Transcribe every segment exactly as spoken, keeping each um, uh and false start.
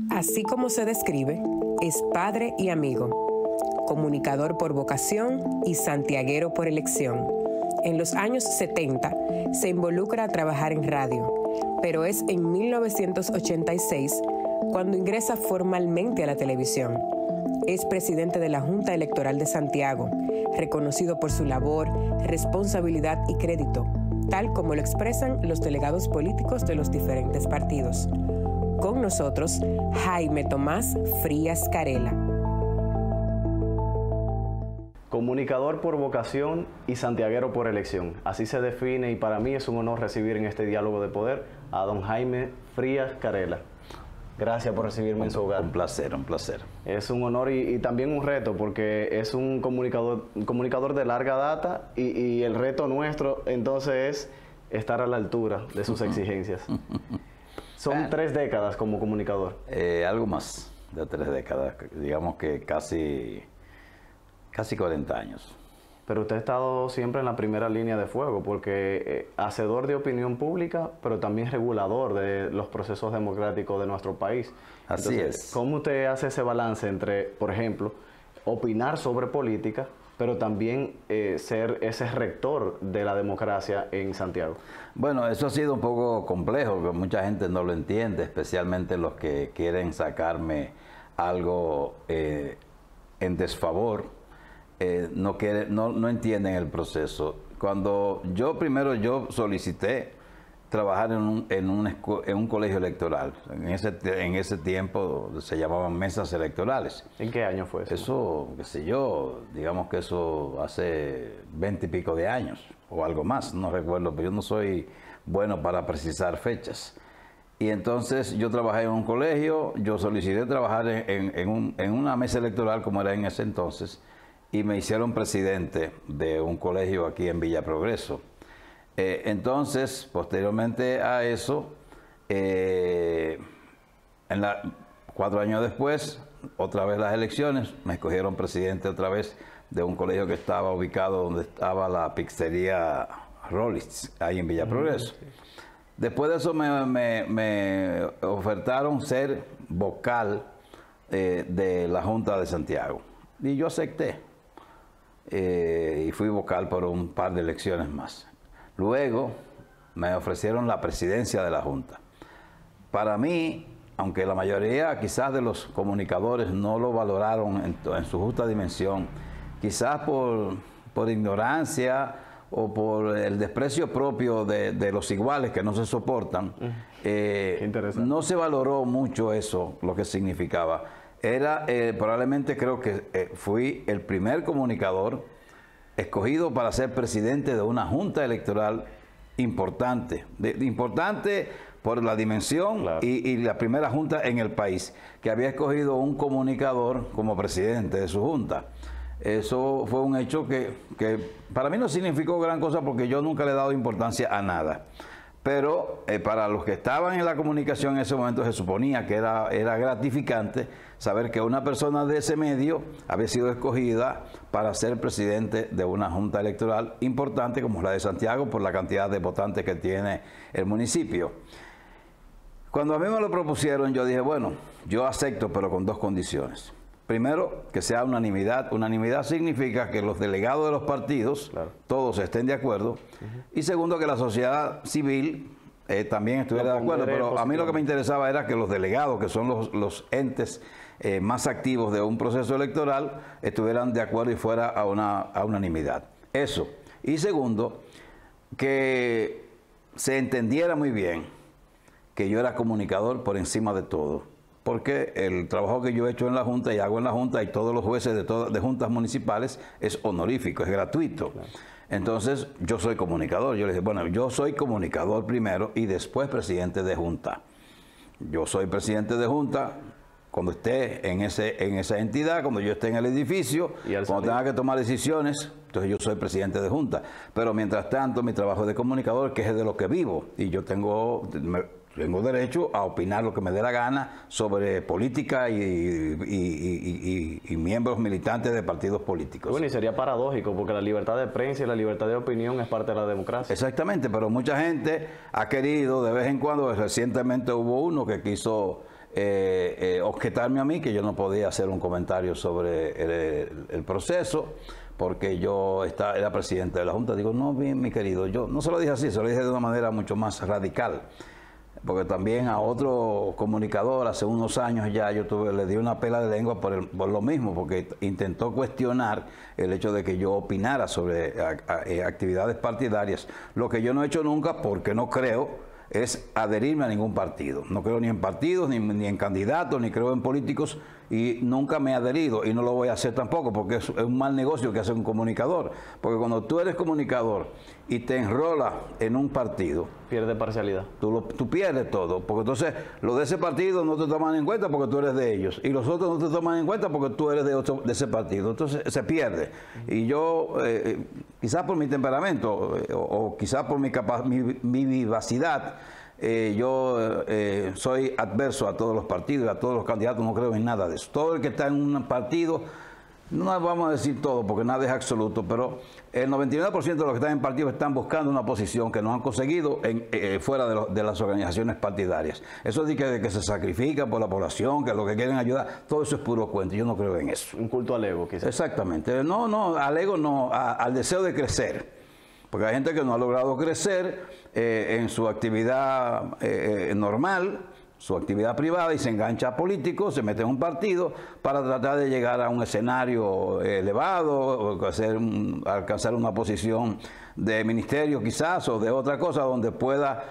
Así como se describe, es padre y amigo, comunicador por vocación y santiaguero por elección. En los años setenta se involucra a trabajar en radio, pero es en mil novecientos ochenta y seis cuando ingresa formalmente a la televisión. Es presidente de la Junta Electoral de Santiago, reconocido por su labor, responsabilidad y crédito, tal como lo expresan los delegados políticos de los diferentes partidos. Con nosotros, Jaime Tomás Frías Carela. Comunicador por vocación y santiaguero por elección. Así se define y para mí es un honor recibir en este diálogo de poder a don Jaime Frías Carela. Gracias por recibirme un, en su hogar. Un placer, un placer. Es un honor y, y también un reto porque es un comunicador, un comunicador de larga data y, y el reto nuestro entonces es estar a la altura de sus exigencias. Son bueno, tres décadas como comunicador. Eh, algo más de tres décadas, digamos que casi... Casi cuarenta años. Pero usted ha estado siempre en la primera línea de fuego, porque eh, hacedor de opinión pública, pero también regulador de los procesos democráticos de nuestro país. Así Entonces, es. ¿cómo usted hace ese balance entre, por ejemplo, opinar sobre política, pero también eh, ser ese rector de la democracia en Santiago? Bueno, eso ha sido un poco complejo, porque mucha gente no lo entiende, especialmente los que quieren sacarme algo eh, en desfavor. Eh, no, quiere, no, no entienden el proceso. Cuando yo primero yo solicité trabajar en un, en un, en un colegio electoral, en ese, en ese tiempo se llamaban mesas electorales. ¿En qué año fue eso? Eso, qué sé yo, digamos que eso hace veinte y pico de años, o algo más, no recuerdo, pero yo no soy bueno para precisar fechas. Y entonces yo trabajé en un colegio, yo solicité trabajar en, en, en, un, en una mesa electoral como era en ese entonces, y me hicieron presidente de un colegio aquí en Villa Progreso. Eh, entonces, posteriormente a eso, eh, en la, cuatro años después, otra vez las elecciones, me escogieron presidente otra vez de un colegio que estaba ubicado donde estaba la pizzería Rollins, ahí en Villa Progreso. Después de eso me, me, me ofertaron ser vocal eh, de la Junta de Santiago y yo acepté. Eh, y fui vocal por un par de elecciones más. Luego me ofrecieron la presidencia de la Junta. Para mí, aunque la mayoría quizás de los comunicadores no lo valoraron en, en su justa dimensión, quizás por, por ignorancia o por el desprecio propio de, de los iguales que no se soportan, eh, no se valoró mucho eso, lo que significaba. Era, eh, probablemente creo que eh, fui el primer comunicador escogido para ser presidente de una junta electoral importante, de, de importante por la dimensión, claro. y, y la primera junta en el país, que había escogido un comunicador como presidente de su junta. Eso fue un hecho que, que para mí no significó gran cosa porque yo nunca le he dado importancia a nada. Pero eh, para los que estaban en la comunicación en ese momento se suponía que era, era gratificante saber que una persona de ese medio había sido escogida para ser presidente de una junta electoral importante como la de Santiago por la cantidad de votantes que tiene el municipio. Cuando a mí me lo propusieron yo dije, bueno, yo acepto pero con dos condiciones. Primero, que sea unanimidad. Unanimidad significa que los delegados de los partidos, claro, todos estén de acuerdo. Uh-huh. Y segundo, que la sociedad civil eh, también estuviera de acuerdo. Pero a mí lo que me interesaba era que los delegados, que son los, los entes eh, más activos de un proceso electoral, estuvieran de acuerdo y fuera a una a unanimidad. Eso. Y segundo, que se entendiera muy bien que yo era comunicador por encima de todo. Porque el trabajo que yo he hecho en la Junta y hago en la Junta y todos los jueces de, todas, de juntas municipales es honorífico, es gratuito. Claro. Entonces, yo soy comunicador. Yo le dije, bueno, yo soy comunicador primero y después presidente de Junta. Yo soy presidente de Junta cuando esté en, ese, en esa entidad, cuando yo esté en el edificio, cuando salir? tenga que tomar decisiones, entonces yo soy presidente de Junta. Pero mientras tanto, mi trabajo es de comunicador, que es de lo que vivo. Y yo tengo... Me, Tengo derecho a opinar lo que me dé la gana sobre política y, y, y, y, y miembros militantes de partidos políticos. Bueno, y sería paradójico porque la libertad de prensa y la libertad de opinión es parte de la democracia. Exactamente, pero mucha gente ha querido de vez en cuando, recientemente hubo uno que quiso eh, eh, objetarme a mí que yo no podía hacer un comentario sobre el, el, el proceso, porque yo estaba, era presidente de la Junta. Digo, no, bien, mi querido, yo no se lo dije así, se lo dije de una manera mucho más radical. Porque también a otro comunicador hace unos años ya yo tuve, le di una pela de lengua por, el, por lo mismo, porque intentó cuestionar el hecho de que yo opinara sobre a, a, actividades partidarias, lo que yo no he hecho nunca porque no creo es adherirme a ningún partido. No creo ni en partidos, ni, ni en candidatos, ni creo en políticos, y nunca me he adherido y no lo voy a hacer tampoco, porque es, es un mal negocio que hace un comunicador. Porque cuando tú eres comunicador y te enrolas en un partido, pierde parcialidad. Tú, lo, tú pierdes todo, porque entonces los de ese partido no te toman en cuenta porque tú eres de ellos, y los otros no te toman en cuenta porque tú eres de, otro, de ese partido. Entonces se pierde. Y yo, eh, quizás por mi temperamento, eh, o, o quizás por mi, capa mi, mi vivacidad, Eh, yo eh, soy adverso a todos los partidos y a todos los candidatos, no creo en nada de eso. Todo el que está en un partido, no vamos a decir todo porque nada es absoluto, pero el noventa y nueve por ciento de los que están en partidos están buscando una posición que no han conseguido en, eh, fuera de, lo, de las organizaciones partidarias. Eso de que, de que se sacrifica por la población, que lo que quieren ayudar, todo eso es puro cuento. Yo no creo en eso. Un culto al ego, quizás. Exactamente. No, no, al ego no, a, al deseo de crecer. Porque hay gente que no ha logrado crecer eh, en su actividad eh, normal, su actividad privada, y se engancha a políticos, se mete en un partido para tratar de llegar a un escenario elevado, o hacer un, alcanzar una posición de ministerio quizás, o de otra cosa, donde pueda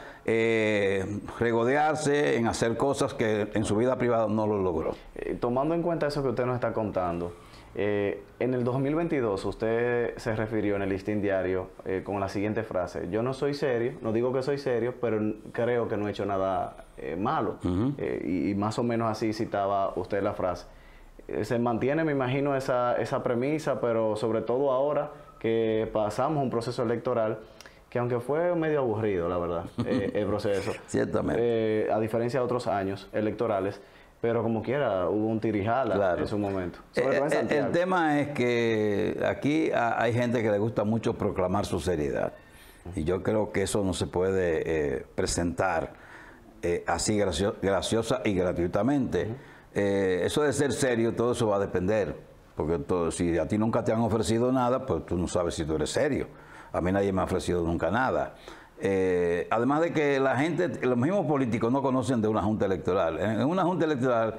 eh, regodearse en hacer cosas que en su vida privada no lo logró. Eh, tomando en cuenta eso que usted nos está contando, Eh, en el dos mil veintidós usted se refirió en el Listín Diario eh, con la siguiente frase: yo no soy serio, no digo que soy serio, pero creo que no he hecho nada eh, malo. Uh-huh. eh, y, y más o menos así citaba usted la frase. Eh, se mantiene, me imagino, esa, esa premisa, pero sobre todo ahora que pasamos un proceso electoral que, aunque fue medio aburrido, la verdad, eh, el proceso, ciertamente, eh, a diferencia de otros años electorales, pero como quiera, hubo un tirijala claro. en su momento. Sobre todo en Santiago. El tema es que aquí hay gente que le gusta mucho proclamar su seriedad. Y yo creo que eso no se puede eh, presentar eh, así gracio graciosa y gratuitamente. Uh-huh. eh, eso de ser serio, todo eso va a depender. Porque todo, si a ti nunca te han ofrecido nada, pues tú no sabes si tú eres serio. A mí nadie me ha ofrecido nunca nada. Eh, además de que la gente, los mismos políticos no conocen de una junta electoral. En, en una junta electoral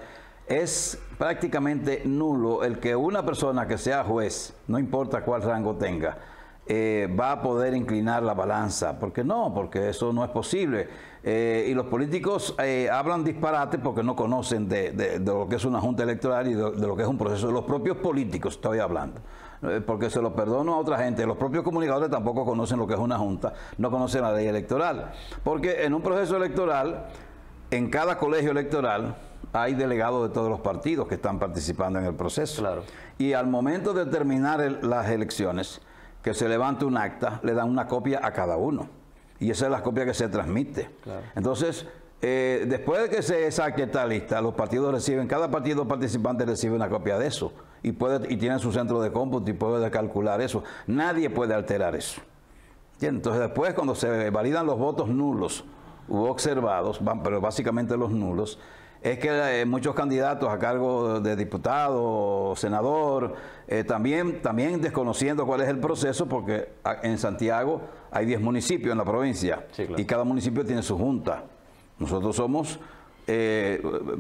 es prácticamente nulo el que una persona que sea juez, no importa cuál rango tenga, eh, va a poder inclinar la balanza. ¿Por qué no? Porque eso no es posible. Eh, y los políticos eh, hablan disparate porque no conocen de, de, de lo que es una junta electoral y de, de lo que es un proceso. De los propios políticos estoy hablando. Porque se lo perdono a otra gente. Los propios comunicadores tampoco conocen lo que es una junta, no conocen la ley electoral. Porque en un proceso electoral, en cada colegio electoral, hay delegados de todos los partidos que están participando en el proceso. Claro. Y al momento de terminar el, las elecciones, que se levante un acta, le dan una copia a cada uno. Y esa es la copia que se transmite. Claro. Entonces, eh, después de que se saque esta lista, los partidos reciben, cada partido participante recibe una copia de eso. Y, puede, y tiene su centro de cómputo y puede calcular eso. Nadie puede alterar eso. ¿Entiendes? Entonces después, cuando se validan los votos nulos u observados, van, pero básicamente los nulos, es que eh, muchos candidatos a cargo de diputado, senador, eh, también, también desconociendo cuál es el proceso, porque en Santiago hay diez municipios en la provincia, sí, claro. Y cada municipio tiene su junta. Nosotros somos Eh,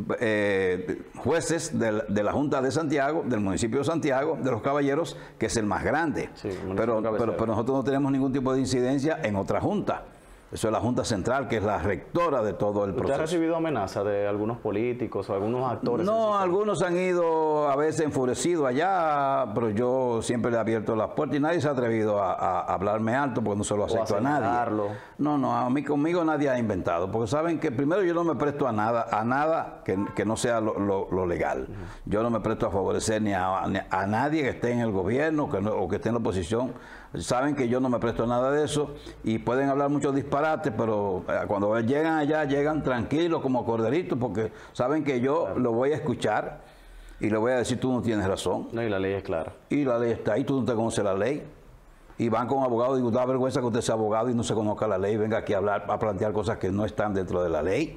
eh, jueces de, de la Junta de Santiago, del municipio de Santiago, de los Caballeros, que es el más grande. Sí, pero, pero, pero nosotros no tenemos ningún tipo de incidencia en otra junta. Eso es la Junta Central, que es la rectora de todo el proceso. ¿Usted ha recibido amenazas de algunos políticos o algunos actores? No, algunos han ido a veces enfurecidos allá, pero yo siempre le he abierto las puertas y nadie se ha atrevido a, a hablarme alto porque no se lo acepto a, a nadie. No, no, a mí conmigo nadie ha inventado, porque saben que primero yo no me presto a nada, a nada que, que no sea lo, lo, lo legal. Uh-huh. Yo no me presto a favorecer ni a, ni a nadie que esté en el gobierno que no, o que esté en la oposición. Saben que yo no me presto a nada de eso y pueden hablar muchos disparates, pero cuando llegan allá, llegan tranquilos como corderitos, porque saben que yo claro. lo voy a escuchar y le voy a decir, tú no tienes razón. No, y la ley es clara. Y la ley está ahí, tú no te conoces la ley. Y van con abogados y digo, da vergüenza que usted sea abogado y no se conozca la ley, venga aquí a hablar, a plantear cosas que no están dentro de la ley.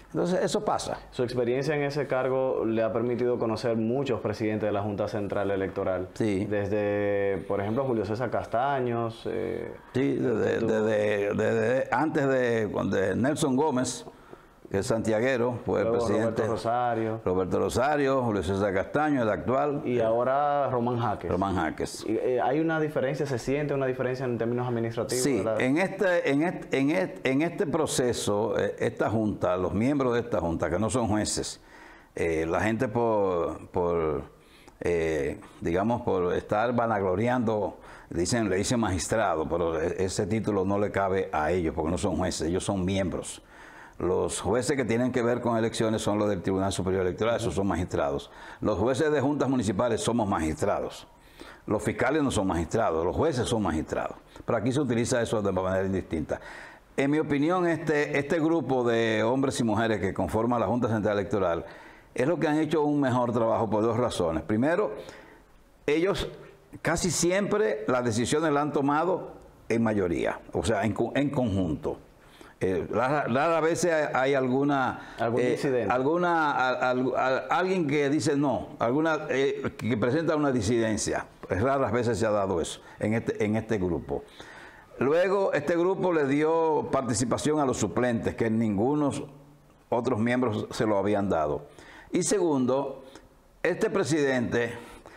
Entonces, eso pasa. Su experiencia en ese cargo le ha permitido conocer muchos presidentes de la Junta Central Electoral. Sí. Desde, por ejemplo, Julio César Castaños. Eh, sí, desde, desde, desde antes de, de Nelson Gómez, que es santiaguero, fue el presidente. Roberto Rosario. Roberto Rosario, Julio César Castaño, el actual. Y ahora Román Jaques. Román Jaques. Y, eh, ¿hay una diferencia, se siente una diferencia en términos administrativos? Sí, ¿verdad? en este, en, este, en, este, en este proceso, esta Junta, los miembros de esta Junta, que no son jueces, eh, la gente por, por eh, digamos, por estar vanagloriando, dicen, le dicen magistrado, pero ese título no le cabe a ellos, porque no son jueces, ellos son miembros. Los jueces que tienen que ver con elecciones son los del Tribunal Superior Electoral, esos son magistrados. Los jueces de juntas municipales somos magistrados. Los fiscales no son magistrados, los jueces son magistrados. Pero aquí se utiliza eso de manera indistinta. En mi opinión, este, este grupo de hombres y mujeres que conforman la Junta Central Electoral es lo que han hecho un mejor trabajo por dos razones. Primero, ellos casi siempre las decisiones las han tomado en mayoría, o sea, en, en conjunto. Eh, rara vez hay alguna eh, alguna a, a, a, alguien que dice no, alguna eh, que presenta una disidencia. Raras veces se ha dado eso en este en este grupo. Luego este grupo le dio participación a los suplentes, que ninguno otros miembros se lo habían dado. Y segundo, este presidente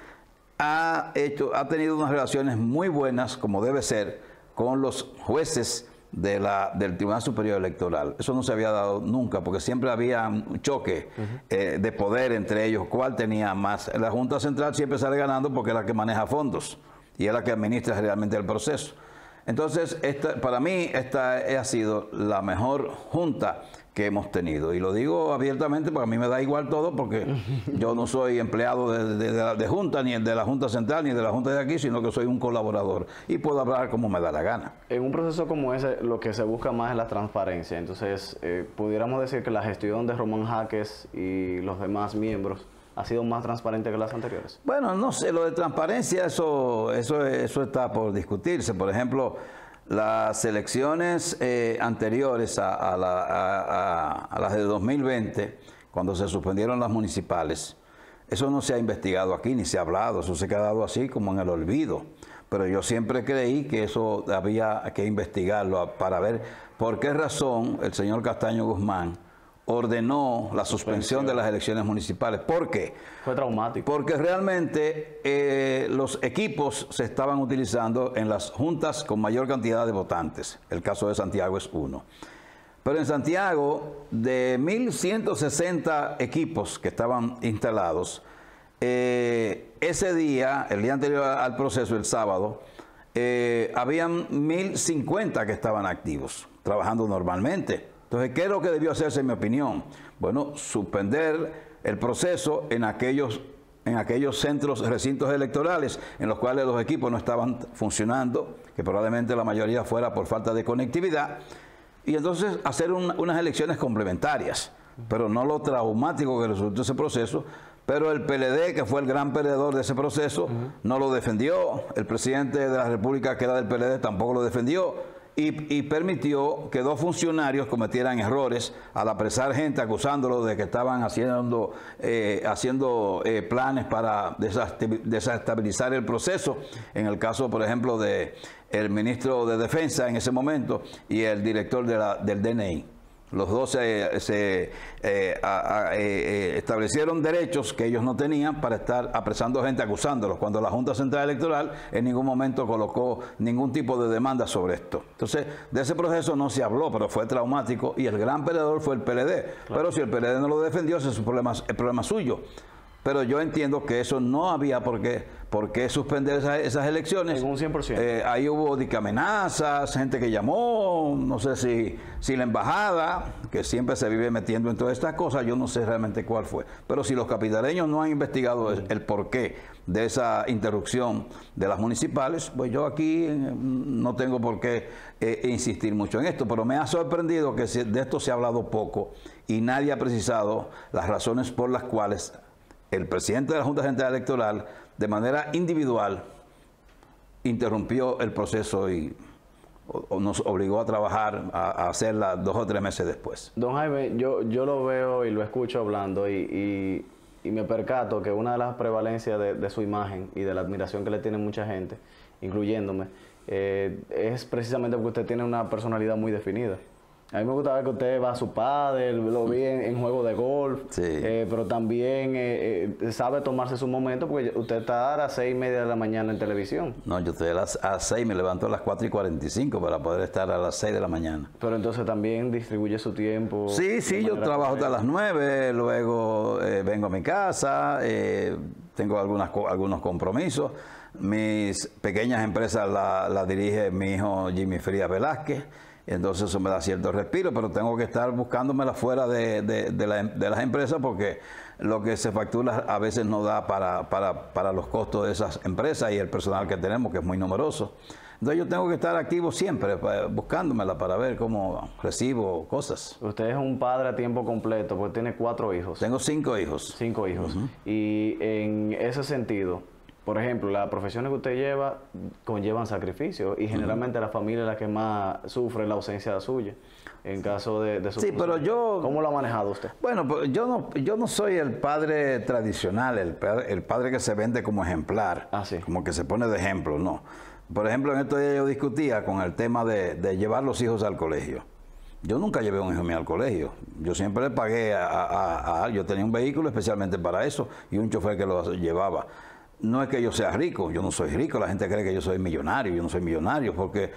ha hecho ha tenido unas relaciones muy buenas, como debe ser, con los jueces De la, del Tribunal Superior Electoral. Eso no se había dado nunca, porque siempre había un choque uh-huh. eh, de poder entre ellos, cuál tenía más. La Junta Central siempre sale ganando porque es la que maneja fondos y es la que administra realmente el proceso. Entonces, esta, para mí, esta ha sido la mejor junta que hemos tenido. Y lo digo abiertamente porque a mí me da igual todo, porque yo no soy empleado de, de, de, de junta, ni de la Junta Central, ni de la Junta de aquí, sino que soy un colaborador y puedo hablar como me da la gana. En un proceso como ese, lo que se busca más es la transparencia. Entonces, eh, pudiéramos decir que la gestión de Román Jaques y los demás miembros ha sido más transparente que las anteriores. Bueno, no sé, lo de transparencia, eso, eso, eso está por discutirse. Por ejemplo, las elecciones eh, anteriores a, a, la, a, a, a las de dos mil veinte, cuando se suspendieron las municipales, eso no se ha investigado aquí, ni se ha hablado, eso se ha quedado así como en el olvido. Pero yo siempre creí que eso había que investigarlo para ver por qué razón el señor Castaño Guzmán ordenó la suspensión de las elecciones municipales. ¿Por qué? Fue traumático. Porque realmente eh, los equipos se estaban utilizando en las juntas con mayor cantidad de votantes. El caso de Santiago es uno. Pero en Santiago, de mil ciento sesenta equipos que estaban instalados, eh, ese día, el día anterior al proceso, el sábado, eh, habían mil cincuenta que estaban activos, trabajando normalmente. Entonces, ¿qué es lo que debió hacerse, en mi opinión? Bueno, suspender el proceso en aquellos, en aquellos centros, recintos electorales en los cuales los equipos no estaban funcionando, que probablemente la mayoría fuera por falta de conectividad, y entonces hacer un, unas elecciones complementarias, pero no lo traumático que resultó ese proceso. Pero el P L D, que fue el gran perdedor de ese proceso, uh-huh. no lo defendió. El presidente de la República, que era del P L D, tampoco lo defendió. Y, y permitió que dos funcionarios cometieran errores al apresar gente acusándolos de que estaban haciendo, eh, haciendo eh, planes para desestabilizar el proceso. En el caso, por ejemplo, de el ministro de Defensa en ese momento y el director de la, del D N I. Los dos se, se eh, a, a, eh, establecieron derechos que ellos no tenían para estar apresando gente, acusándolos, cuando la Junta Central Electoral en ningún momento colocó ningún tipo de demanda sobre esto. Entonces, de ese proceso no se habló, pero fue traumático, y el gran perdedor fue el P L D. Claro. Pero si el P L D no lo defendió, ese es un problema, el problema suyo. Pero yo entiendo que eso no había por qué, por qué suspender esa, esas elecciones. En un cien por ciento. Eh, ahí hubo amenazas, gente que llamó, no sé si, si la embajada, que siempre se vive metiendo en todas estas cosas, yo no sé realmente cuál fue. Pero si los capitaleños no han investigado el, el porqué de esa interrupción de las municipales, pues yo aquí no tengo por qué eh, insistir mucho en esto. Pero me ha sorprendido que de esto se ha hablado poco y nadie ha precisado las razones por las cuales el presidente de la Junta Central Electoral, de manera individual, interrumpió el proceso y o, o nos obligó a trabajar, a, a hacerla dos o tres meses después. Don Jaime, yo, yo lo veo y lo escucho hablando y, y, y me percato que una de las prevalencias de, de su imagen y de la admiración que le tiene mucha gente, incluyéndome, eh, es precisamente porque usted tiene una personalidad muy definida. A mí me gusta ver que usted va a su padre, lo vi en, en juego de golf, Sí. eh, pero también eh, eh, sabe tomarse su momento porque usted está a las seis y media de la mañana en televisión. No, yo estoy a las a seis, me levanto a las cuatro y cuarenta y cinco para poder estar a las seis de la mañana. Pero entonces también distribuye su tiempo. Sí, sí, de yo manera trabajo hasta correcta. las nueve, luego eh, vengo a mi casa, eh, tengo algunas, co- algunos compromisos. Mis pequeñas empresas las la dirige mi hijo Jimmy Frías Velázquez, entonces eso me da cierto respiro, pero tengo que estar buscándomela fuera de, de, de, la- de las empresas porque lo que se factura a veces no da para, para, para los costos de esas empresas y el personal que tenemos, que es muy numeroso. Entonces yo tengo que estar activo siempre, pa- buscándomela para ver cómo recibo cosas. Usted es un padre a tiempo completo porque tiene cuatro hijos. Tengo cinco hijos. Cinco hijos. Y en ese sentido, por ejemplo, las profesiones que usted lleva conllevan sacrificios y generalmente la familia es la que más sufre la ausencia suya en caso de, de su Sí, función. pero yo- ¿Cómo lo ha manejado usted? Bueno, pues yo no, yo no soy el padre tradicional, el, pa- el padre que se vende como ejemplar, Ah, sí. como que se pone de ejemplo, no. Por ejemplo, en estos días yo discutía con el tema de, de llevar los hijos al colegio. Yo nunca llevé a un hijo mío al colegio. Yo siempre le pagué a, a- a- Yo tenía un vehículo especialmente para eso y un chofer que lo llevaba. No es que yo sea rico, yo no soy rico, la gente cree que yo soy millonario, yo no soy millonario, porque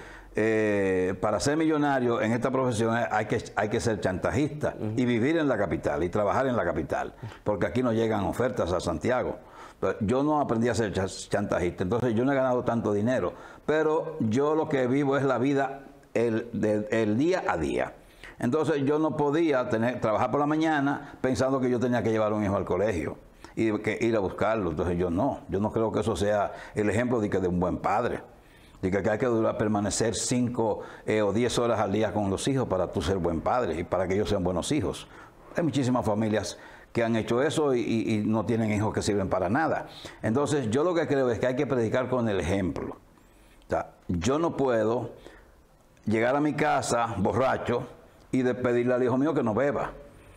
eh, para ser millonario en esta profesión hay que, hay que ser chantajista y vivir en la capital y trabajar en la capital, porque aquí no llegan ofertas a Santiago. Pero yo no aprendí a ser ch- chantajista, entonces yo no he ganado tanto dinero, pero yo lo que vivo es la vida el, de- el día a día. Entonces yo no podía tener, trabajar por la mañana pensando que yo tenía que llevar un hijo al colegio y que ir a buscarlo. Entonces yo no, yo no creo que eso sea el ejemplo de, que de un buen padre. De que hay que durar, permanecer cinco eh, o diez horas al día con los hijos para tú ser buen padre y para que ellos sean buenos hijos. Hay muchísimas familias que han hecho eso y, y- y no tienen hijos que sirven para nada. Entonces yo lo que creo es que hay que predicar con el ejemplo. O sea, yo no puedo llegar a mi casa borracho y de pedirle al hijo mío que no beba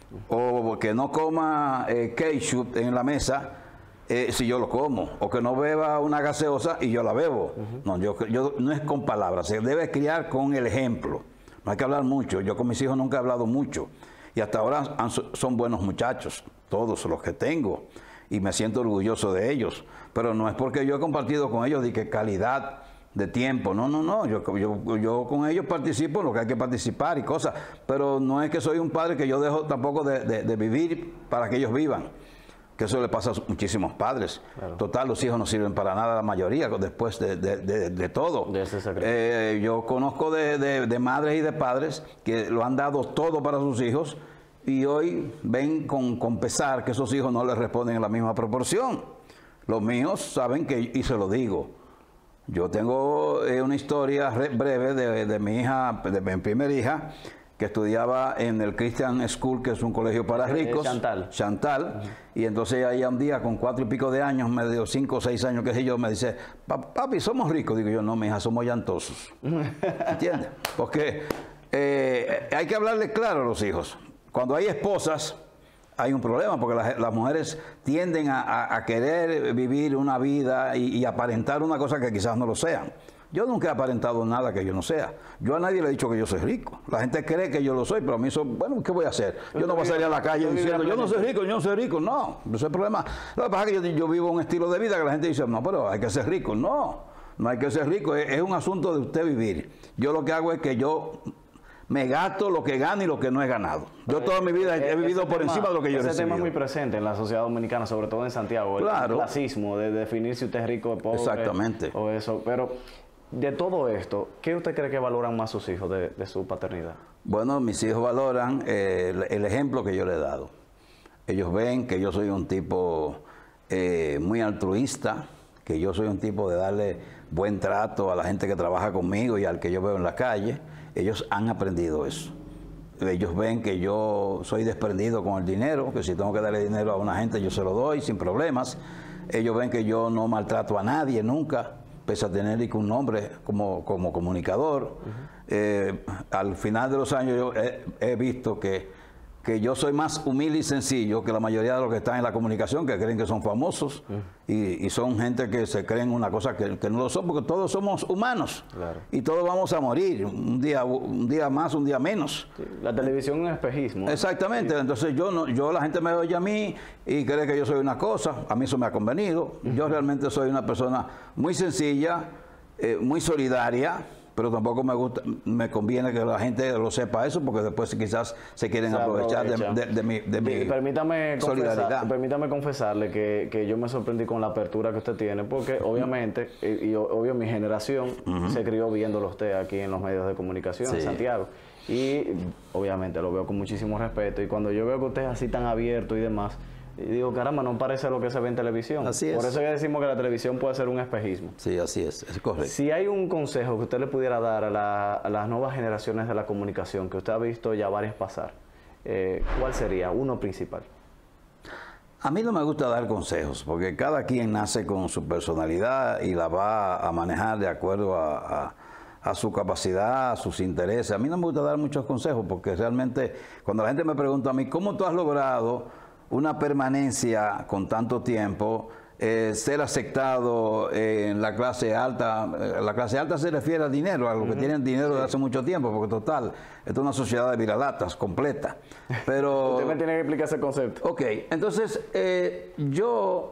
o que no coma eh, ketchup en la mesa eh, si yo lo como, o que no beba una gaseosa y yo la bebo. No, yo, yo no es con palabras, se debe criar con el ejemplo. No hay que hablar mucho. Yo con mis hijos nunca he hablado mucho y hasta ahora han- son buenos muchachos, todos los que tengo, y me siento orgulloso de ellos. Pero no es porque yo he compartido con ellos de que calidad de tiempo, no, no, no, yo, yo, yo con ellos participo en lo que hay que participar y cosas, pero no es que soy un padre que yo dejo tampoco de, de- de vivir para que ellos vivan, que eso le pasa a muchísimos padres. Claro. Total, los hijos no sirven para nada, la mayoría, después de, de- de- de todo. De ese sacrificio. Eh, yo conozco de, de- de madres y de padres que lo han dado todo para sus hijos y hoy ven con, con pesar que esos hijos no les responden en la misma proporción. Los míos saben que, y se lo digo, yo tengo eh, una historia re- breve de, de mi hija, de mi primera hija, que estudiaba en el Christian School, que es un colegio para Eh, ricos. Chantal. Chantal. Y entonces ella un día, con cuatro y pico de años, me dio cinco o seis años, qué sé yo, me dice, "Pa- papi, somos ricos." Digo yo, no, mi hija, somos llantosos. ¿Entiendes? Porque eh, hay que hablarle claro a los hijos. Cuando hay esposas, hay un problema, porque las, las mujeres tienden a, a- a querer vivir una vida y, y aparentar una cosa que quizás no lo sean. Yo nunca he aparentado nada que yo no sea. Yo a nadie le he dicho que yo soy rico. La gente cree que yo lo soy, pero a mí eso, bueno, ¿qué voy a hacer? Yo no voy a salir a la calle Usted vive diciendo, la yo no soy plenitud. rico, yo no soy rico. No, no es el problema. Lo que pasa es que yo, yo vivo un estilo de vida que la gente dice, no, pero hay que ser rico. No, no hay que ser rico. Es, es un asunto de usted vivir. Yo lo que hago es que yo me gasto lo que gano y lo que no he ganado. Yo toda mi vida he, he vivido Ese por tema- encima de lo que yo he Ese recibido. tema es muy presente en la sociedad dominicana, sobre todo en Santiago. El Claro. clasismo de definir si usted es rico o pobre. Exactamente. O eso. Pero de todo esto, ¿qué usted cree que valoran más sus hijos de, de su paternidad? Bueno, mis hijos valoran eh, el, el ejemplo que yo le he dado. Ellos ven que yo soy un tipo eh, muy altruista, que yo soy un tipo de darle buen trato a la gente que trabaja conmigo y al que yo veo en la calle. Ellos han aprendido eso. Ellos ven que yo soy desprendido con el dinero, que si tengo que darle dinero a una gente yo se lo doy sin problemas. Ellos ven que yo no maltrato a nadie nunca, pese a tener un nombre como, como comunicador. Uh-huh. eh, al final de los años yo he, he visto que, que yo soy más humilde y sencillo que la mayoría de los que están en la comunicación, que creen que son famosos, uh-huh. y, y son gente que se creen una cosa que, que no lo son, porque todos somos humanos. Claro. Y todos vamos a morir, un día, un día más, un día menos. Sí, la televisión es un espejismo. Exactamente, sí. Entonces yo, no, yo la gente me oye a mí y cree que yo soy una cosa, a mí eso me ha convenido. Uh-huh. Yo realmente soy una persona muy sencilla, eh, muy solidaria, pero tampoco me gusta, me conviene que la gente lo sepa eso, porque después quizás se quieren se aprovechar de, de, de mi, de mi permítame solidaridad. Confesar, permítame confesarle que, que yo me sorprendí con la apertura que usted tiene, porque obviamente, y, y obvio mi generación uh-huh. se crió viéndolo usted aquí en los medios de comunicación, sí. en Santiago, y obviamente lo veo con muchísimo respeto, y cuando yo veo que usted es así tan abierto y demás, y digo, caramba, no parece lo que se ve en televisión. Así es. Por eso que decimos que la televisión puede ser un espejismo. Sí, así es, es correcto. Si hay un consejo que usted le pudiera dar a, la, a las nuevas generaciones de la comunicación, que usted ha visto ya varias pasar, eh, ¿cuál sería? Uno principal. A mí no me gusta dar consejos, porque cada quien nace con su personalidad y la va a manejar de acuerdo a, a, a su capacidad, a sus intereses. A mí no me gusta dar muchos consejos, porque realmente cuando la gente me pregunta a mí, ¿cómo tú has logrado una permanencia con tanto tiempo, eh, ser aceptado eh, en la clase alta? La clase alta se refiere al dinero, a los uh-huh. que tienen dinero de hace mucho tiempo, porque total, esto es una sociedad de viralatas completa. Pero usted me tiene que explicar ese concepto. Ok, entonces eh, yo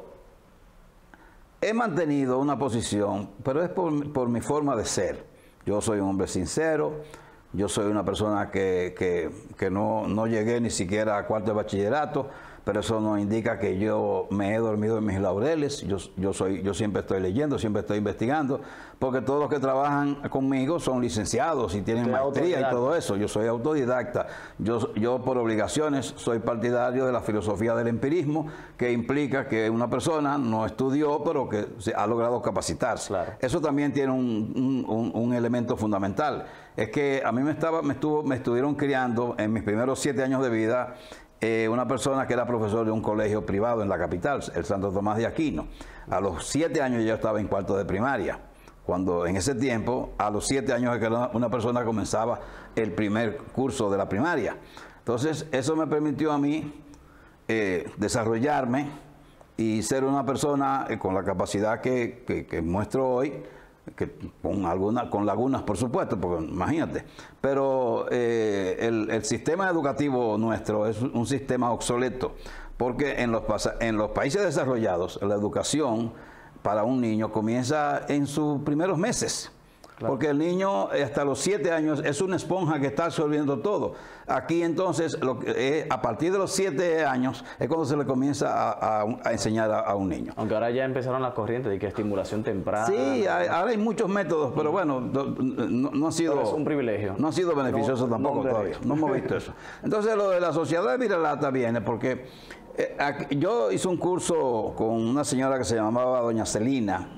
he mantenido una posición, pero es por, por mi forma de ser. Yo soy un hombre sincero. Yo soy una persona que, que, que no, no llegué ni siquiera a cuarto de bachillerato, pero eso no indica que yo me he dormido en mis laureles. Yo, yo, soy, yo siempre estoy leyendo, siempre estoy investigando, porque todos los que trabajan conmigo son licenciados y tienen maestría y todo eso. Yo soy autodidacta. Yo, yo por obligaciones soy partidario de la filosofía del empirismo, que implica que una persona no estudió, pero que se ha logrado capacitarse. Claro. Eso también tiene un, un, un elemento fundamental. Es que a mí me, estaba, me, estuvo, me estuvieron criando en mis primeros siete años de vida eh, una persona que era profesor de un colegio privado en la capital, el Santo Tomás de Aquino. A los siete años yo estaba en cuarto de primaria, cuando en ese tiempo, a los siete años es que una persona comenzaba el primer curso de la primaria. Entonces, eso me permitió a mí eh, desarrollarme y ser una persona eh, con la capacidad que, que, que muestro hoy, que con algunas, con lagunas por supuesto, porque imagínate, pero eh, el, el sistema educativo nuestro es un sistema obsoleto, porque en los, en los países desarrollados la educación para un niño comienza en sus primeros meses. Claro. Porque el niño hasta los siete años es una esponja que está absorbiendo todo. Aquí entonces, lo que, eh, a partir de los siete años es cuando se le comienza a, a, a enseñar a, a un niño. Aunque ahora ya empezaron las corrientes de que estimulación temprana. Sí, hay, ahora hay muchos métodos, pero bueno, no, no, no ha sido... Pero es un privilegio. No ha sido beneficioso no, tampoco no todavía. No hemos visto eso. Entonces lo de la sociedad de viralata viene porque eh, aquí, yo hice un curso con una señora que se llamaba doña Celina,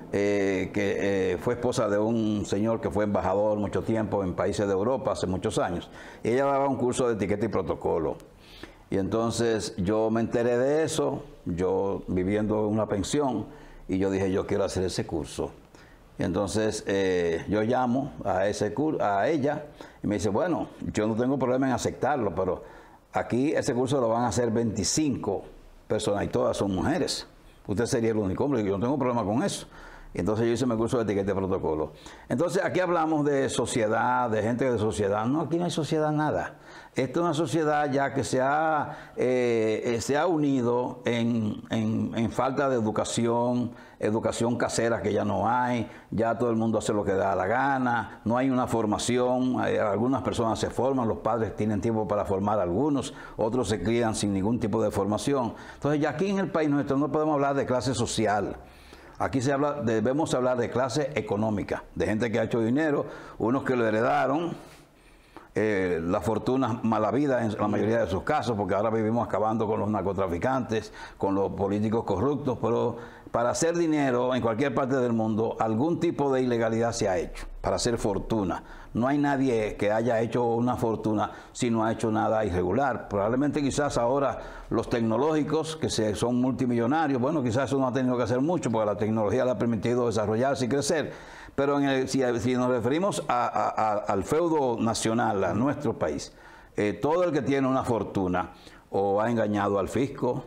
Eh, que eh, fue esposa de un señor que fue embajador mucho tiempo en países de Europa, hace muchos años. Y ella daba un curso de etiqueta y protocolo. Y entonces yo me enteré de eso, yo viviendo en una pensión, y yo dije, yo quiero hacer ese curso. Y entonces eh, yo llamo a, ese cur a ella y me dice, bueno, yo no tengo problema en aceptarlo, pero aquí ese curso lo van a hacer veinticinco personas y todas son mujeres. Usted sería el único hombre, yo no tengo problema con eso. Y entonces yo hice mi curso de etiqueta y protocolo. Entonces aquí hablamos de sociedad, de gente de sociedad. No, aquí no hay sociedad nada. Esta es una sociedad ya que se ha, eh, se ha unido en, en, en falta de educación, educación casera que ya no hay, ya todo el mundo hace lo que da la gana, no hay una formación, hay, algunas personas se forman, los padres tienen tiempo para formar a algunos, otros se crían sin ningún tipo de formación. Entonces ya aquí en el país nuestro no podemos hablar de clase social. Aquí se habla, debemos hablar de clase económica, de gente que ha hecho dinero, unos que lo heredaron, eh, la fortuna mala vida en la mayoría de sus casos, porque ahora vivimos acabando con los narcotraficantes, con los políticos corruptos, pero para hacer dinero en cualquier parte del mundo, algún tipo de ilegalidad se ha hecho para hacer fortuna. No hay nadie que haya hecho una fortuna si no ha hecho nada irregular. Probablemente quizás ahora los tecnológicos que se, son multimillonarios, bueno, quizás eso no ha tenido que hacer mucho porque la tecnología le ha permitido desarrollarse y crecer. Pero en el, si, si nos referimos a, a, a, al feudo nacional, a nuestro país, eh, todo el que tiene una fortuna o ha engañado al fisco,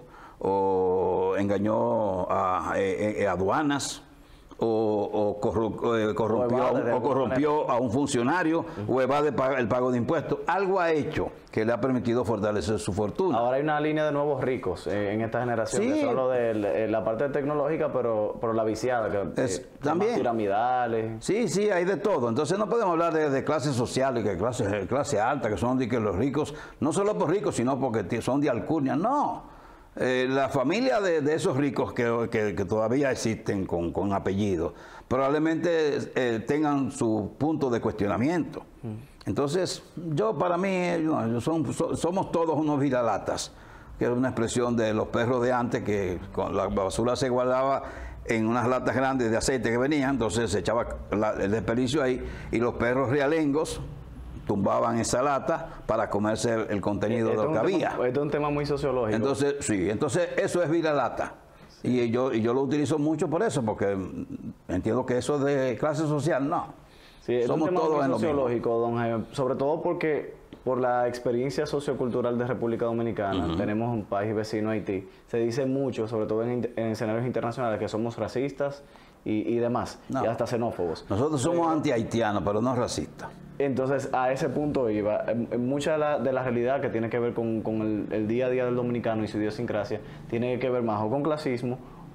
o engañó a, a, a aduanas, o, o, corru, eh, corrompió, o, a, o corrompió a un funcionario, uh-huh. o evade el pago de impuestos. Algo ha hecho que le ha permitido fortalecer su fortuna. Ahora hay una línea de nuevos ricos eh, en esta generación, sí. que son lo de la parte tecnológica, pero, pero la viciada, que es, eh, también piramidales. Sí, sí, hay de todo. Entonces no podemos hablar de, de clases sociales, que clase, clase alta, que son de que los ricos, no solo por ricos, sino porque son de alcurnia. No. Eh, la familia de, de esos ricos que, que, que todavía existen con, con apellido, probablemente eh, tengan su punto de cuestionamiento. Entonces, yo para mí, yo, son, so, somos todos unos viralatas, que es una expresión de los perros de antes, que con la basura se guardaba en unas latas grandes de aceite que venían, entonces se echaba la, el desperdicio ahí, y los perros realengos tumbaban esa lata para comerse el, el contenido de lo que había. Esto es un tema muy sociológico. Entonces, sí, entonces eso es viralata. Sí. Y yo, y yo lo utilizo mucho por eso, porque entiendo que eso de clase social, no. Sí, es Somos un tema todos muy sociológico, don Jaime, sobre todo porque por la experiencia sociocultural de República Dominicana, uh-huh. tenemos un país vecino, Haití, se dice mucho, sobre todo en, en escenarios internacionales, que somos racistas y, y demás, no. y hasta xenófobos. Nosotros somos eh, anti-haitianos, pero no racistas. Entonces, a ese punto iba. Mucha de la, de la realidad que tiene que ver con, con el, el día a día del dominicano y su idiosincrasia, tiene que ver más o con clasismo